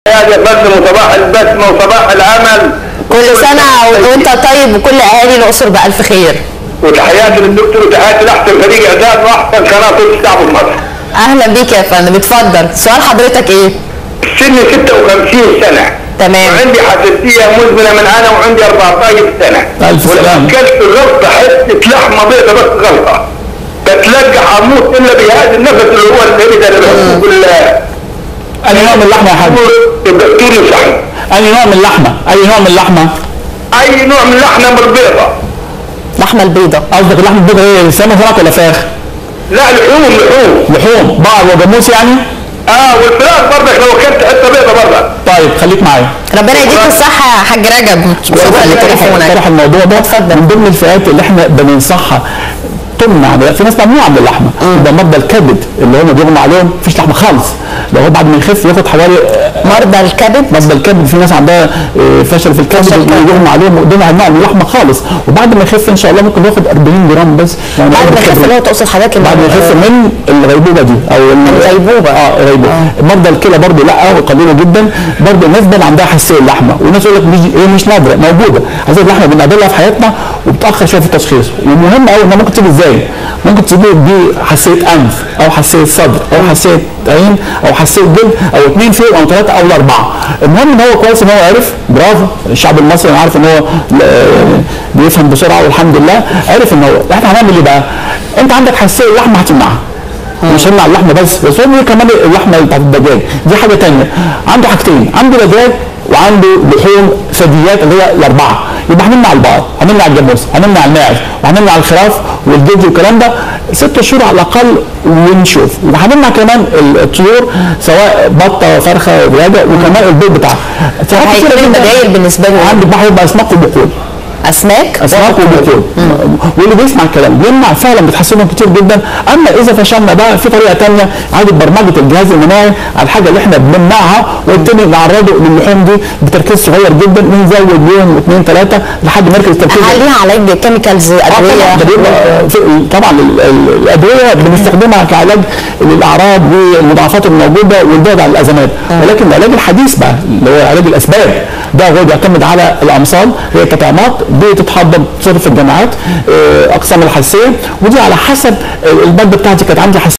يا فندم وصباح البسمه وصباح العمل. كل سنه وانت طيب وكل اهالي الاقصر بالف خير. وتحياتي للدكتور وتحياتي لاحسن فريق اعداد واحسن قناه صوت الشعب في مصر. اهلا بيك يا فندم، اتفضل. سؤال حضرتك ايه؟ سني 56 سنه. تمام. وعندي حساسيه مزمنه من انا وعندي 14 سنه. الف سلامه. ولما اكلت غلطه حته لحمه بيضه بس غلطه بتلقح اموت الا بهذا النفس اللي هو البعيد اللي بحبه بالله. أي نوع من اللحمة يا حاج؟ الدكتور ينصحني. أي نوع من اللحمة؟ أي نوع من اللحمة؟ أي نوع من اللحمة بالبيضة. اللحمة البيضة. قصدك اللحمة البيضة إيه؟ سمك ولا فراخ؟ لا لحوم. بقر وجاموس يعني؟ والفراخ برضك لو اكلت حتة بيضة برضك. طيب خليك معايا. ربنا يديك الصحة يا حاج رجب. شكرا لتليفونك. طرح الموضوع ده من ضمن الفئات اللي احنا بننصحها تمنع. في ناس ممنوعه من اللحمه، ده مرضى الكبد اللي هم بيغمى عليهم مفيش لحمه خالص، لو هو بعد ما يخف ياخد حوالي مرضى الكبد في ناس عندها فشل في الكبد يغمى عليهم وقدامها نوع من اللحمه خالص، وبعد ما يخف ان شاء الله ممكن ياخد 40 جرام بس. يعني بعد ما يخف اللي هو تقصد حضرتك بعد ما يخف من الغيبوبه دي او الغيبوبه. غيبوبه. مرضى الكلى برضه لا قليله جدا، برضه الناس ده عندها حساسيه اللحمه، والناس يقول لك مش نادره، موجوده. عايزين اللحمه بنقابلها في حياتنا وبتاخر شويه في التشخيص، ومهم قوي انها ممكن تيجي ازاي؟ ممكن تيجي بحساسيه انف او حساسيه صدر او حساسيه عين او حساسيه جلد او 2 فيهم او 3 او 4. المهم ان هو كويس ان هو عرف، برافو الشعب المصري، انا عارف ان هو بيفهم بسرعه والحمد لله عرف ان هو. احنا هنعمل ايه بقى؟ انت عندك حساسيه اللحمه هتمنعها. مش هنمنع اللحمه بس هو كمان اللحمه بتاعت الدجاج دي حاجه ثانيه. عنده حاجتين، عنده دجاج وعنده لحوم ثدييات اللي هي الاربعه، يبقى هنمنع البقر، هنمنع الجاموس، هنمنع الماعز، وهنمنع الخراف والجلد والكلام ده 6 شهور على الاقل ونشوف. وهنمنع كمان الطيور سواء بطه فرخه ودجاجه وكمان البيض بتاعها. هيكون البدايل بالنسبه له عندك بقى هيبقى اسماك وبقول. اسماك وبقول. واللي بيسمع الكلام بيمنع فعلا بتحسنهم كتير جدا. اما اذا فشلنا بقى في طريقه ثانيه عاده برمجه الجهاز المناعي على الحاجه اللي احنا بنمنعها ونبتدي نعرضه للحوم دي بتركيز صغير جدا، ونزود يوم 2 3 لحد مركز التركيز. هل ليها علاج كيميكالز ادويه؟ طبعا الادويه بنستخدمها كعلاج للاعراض والمضاعفات الموجوده والبعد عن الازمات، ولكن العلاج الحديث بقى اللي هو علاج الاسباب ده هو بيعتمد على الامصال، هي التطعيمات بتتحضر تصرف في الجامعات اقسام الحساسيه، ودي على حسب الماده بتاعتي كانت عندي حساسيه